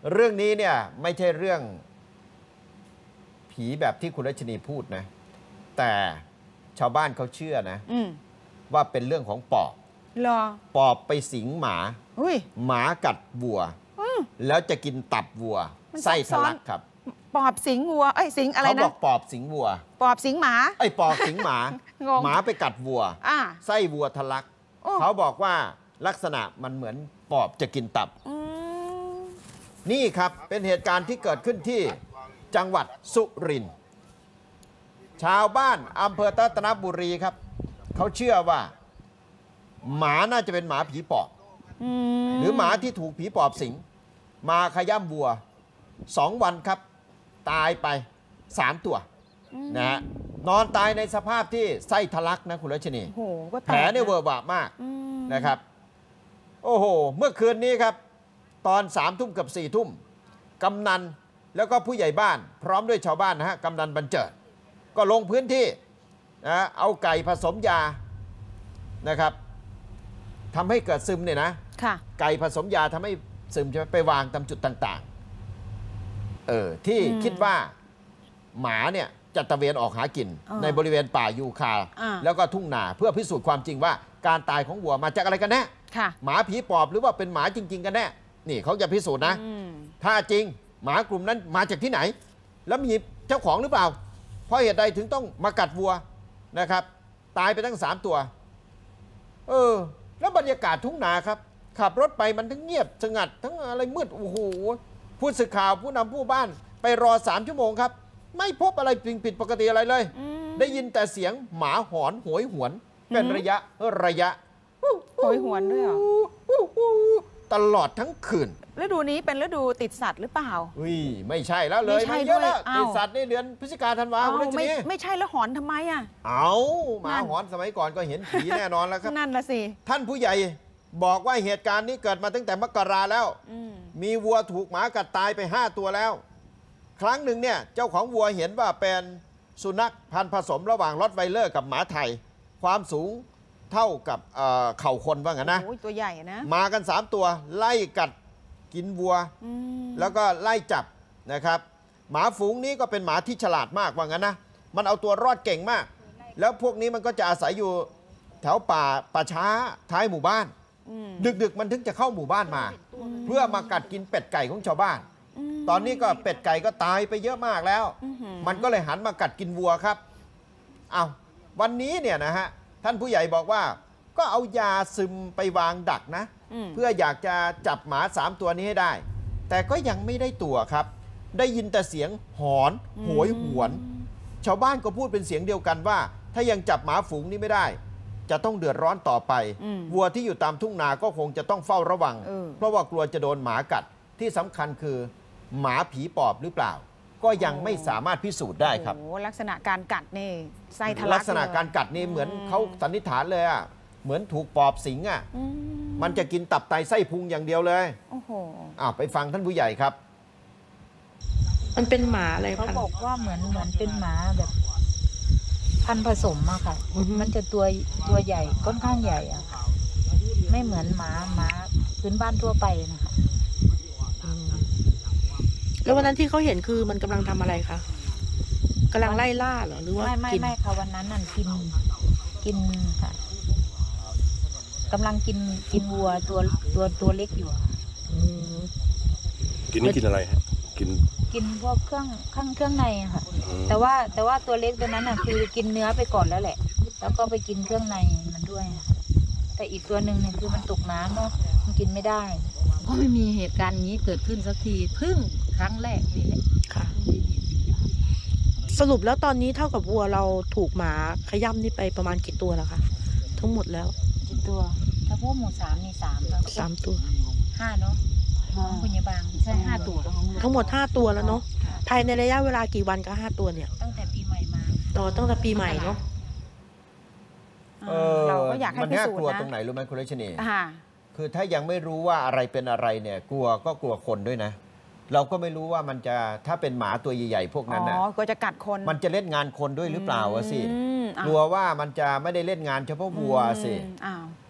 เรื่องนี้เนี่ยไม่ใช่เรื่องผีแบบที่คุณรัชนีพูดนะแต่ชาวบ้านเขาเชื่อนะว่าเป็นเรื่องของปอบปอบไปสิงหมาหมากัดวัวแล้วจะกินตับวัวไส้ทะลักครับปอบสิงวัวสิงอะไรนะเขาบอกปอบสิงวัวปอบสิงหมาปอบสิงหมาหมาไปกัดวัวไส้วัวทะลักเขาบอกว่าลักษณะมันเหมือนปอบจะกินตับนี่ครับเป็นเหตุการณ์ที่เกิดขึ้นที่จังหวัดสุรินทร์ชาวบ้านอำเภอรัตนบุรีครับเขาเชื่อว่าหมาน่าจะเป็นหมาผีปอบหรือหมาที่ถูกผีปอบสิงมาขย้ำวัว2 วันครับตายไป3 ตัวนะฮะนอนตายในสภาพที่ไส้ทะลักนะคุณรัชนีแผลเนี่ยเวอะหวะมากนะครับโอ้โหเมื่อคืนนี้ครับตอน3 ทุ่มกับ4 ทุ่มกำนันแล้วก็ผู้ใหญ่บ้านพร้อมด้วยชาวบ้านนะฮะกำนันบรรเจิดก็ลงพื้นที่นะเอาไก่ผสมยานะครับทำให้เกิดซึมเนี่ยนะไก่ผสมยาทำให้ซึมใช่ไหมไปวางตามจุดต่างๆที่คิดว่าหมาเนี่ยจะตะเวนออกหากินในบริเวณป่ายูคาแล้วก็ทุ่งนาเพื่อพิสูจน์ความจริงว่าการตายของวัวมาจากอะไรกันแน่หมาผีปอบหรือว่าเป็นหมาจริงๆกันแน่นี่เขาจะพิสูจน์นะถ้าจริงหมากลุ่มนั้นมาจากที่ไหนแล้วมีเจ้าของหรือเปล่าเพราะเหตุใดถึงต้องมากัดวัวนะครับตายไปทั้ง3 ตัวแล้วบรรยากาศทุ่งนาครับขับรถไปมันทั้งเงียบสงัดทั้งอะไรมืดโอ้โหผู้สื่อข่าวผู้นำผู้บ้านไปรอ3 ชั่วโมงครับไม่พบอะไรผิดปกติอะไรเลยได้ยินแต่เสียงหมาหอนโหยหวนเป็นระยะโหยหวนด้วยเหรอตลอดทั้งคืนฤดูนี้เป็นฤดูติดสัตว์หรือเปล่าไม่ใช่แล้วเลยไม่เยอะแล้วติดสัตว์ในเดือนพฤศจิกาธันวาคมไม่ใช่แล้วหอนทำไมหมาหอนสมัยก่อนก็เห็นผีแน่นอนแล้วครับนั่นละสิท่านผู้ใหญ่บอกว่าเหตุการณ์นี้เกิดมาตั้งแต่มกราแล้วมีวัวถูกหมากัดตายไป5 ตัวแล้วครั้งหนึ่งเนี่ยเจ้าของวัวเห็นว่าเป็นสุนัขพันธุ์ผสมระหว่างรอตไวเลอร์กับหมาไทยความสูงเท่ากับเข่าคนว่างั้นนะตัวใหญ่นะมากัน3 ตัวไล่กัดกินวัวแล้วก็ไล่จับนะครับหมาฝูงนี้ก็เป็นหมาที่ฉลาดมากว่างั้นนะมันเอาตัวรอดเก่งมากแล้วพวกนี้มันก็จะอาศัยอยู่แถวป่าช้าท้ายหมู่บ้านดึกๆมันถึงจะเข้าหมู่บ้านมาเพื่อมากัดกินเป็ดไก่ของชาวบ้านตอนนี้ก็เป็ดไก่ก็ตายไปเยอะมากแล้วมันก็เลยหันมากัดกินวัวครับวันนี้เนี่ยนะฮะท่านผู้ใหญ่บอกว่าก็เอายาซึมไปวางดักนะเพื่ออยากจะจับหมา3 ตัวนี้ให้ได้แต่ก็ยังไม่ได้ตัวครับได้ยินแต่เสียงหอนโหยหวนชาวบ้านก็พูดเป็นเสียงเดียวกันว่าถ้ายังจับหมาฝูงนี้ไม่ได้จะต้องเดือดร้อนต่อไปวัวที่อยู่ตามทุ่งนาก็คงจะต้องเฝ้าระวังเพราะว่ากลัวจะโดนหมากัดที่สำคัญคือหมาผีปอบหรือเปล่าก็ยังไม่สามารถพิสูจน์ได้ครับลักษณะการกัดนี่ไส้ทะลักลักษณะการกัดนี่เหมือนเขาสันนิษฐานเลยเหมือนถูกปอบสิงมันจะกินตับไตไส้พุงอย่างเดียวเลยไปฟังท่านผู้ใหญ่ครับมันเป็นหมาอะไรเขาบอกว่าเหมือนเป็นหมาแบบพันธุ์ผสมอะค่ะมันจะตัวใหญ่ค่อนข้างใหญ่อะค่ะไม่เหมือนหมาพื้นบ้านทั่วไปนะคะแล้ววันนั้นที่เขาเห็นคือมันกำลังทำอะไรคะกำลังไล่ล่าเหรอหรือว่าไม่ค่ะวันนั้นนั่นกินค่ะกำลังกินวัวตัวเล็กอยู่กินนี่กินอะไรฮะกินพวกเครื่องในค่ะแต่ว่าตัวเล็กตัวนั้นน่ะคือกินเนื้อไปก่อนแล้วแหละแล้วก็ไปกินเครื่องในมันด้วยแต่อีกตัวหนึ่งเนี่ยคือมันตกน้ำเนาะมันกินไม่ได้ก็ไม่มีเหตุการณ์นี้เกิดขึ้นสักทีเพิ่งครั้งแรกนี่แหละค่ะสรุปแล้วตอนนี้เท่ากับวัวเราถูกหมาขย้ำนี่ไปประมาณกี่ตัวแล้วคะทั้งหมดแล้วกี่ตัวถ้าพวกหมู่3นี่3 ตัว 5เนาะคุณยายบางใช่5 ตัวทั้งหมด5 ตัวแล้วเนาะภายในระยะเวลากี่วันก็5 ตัวเนี่ยตั้งแต่ปีใหม่มาตั้งแต่ปีใหม่เนาะเราก็อยากให้พิสูจน์นะมันน่ากลัวตรงไหนรู้ไหมคุณรัชนีคือถ้ายังไม่รู้ว่าอะไรเป็นอะไรเนี่ยกลัวคนด้วยนะเราก็ไม่รู้ว่ามันจะถ้าเป็นหมาตัวใหญ่ๆพวกนั้นนะก็จะกัดคนมันจะเล่นงานคนด้วยหรือเปล่าสิกลัวว่ามันจะไม่ได้เล่นงานเฉพาะวัวสิ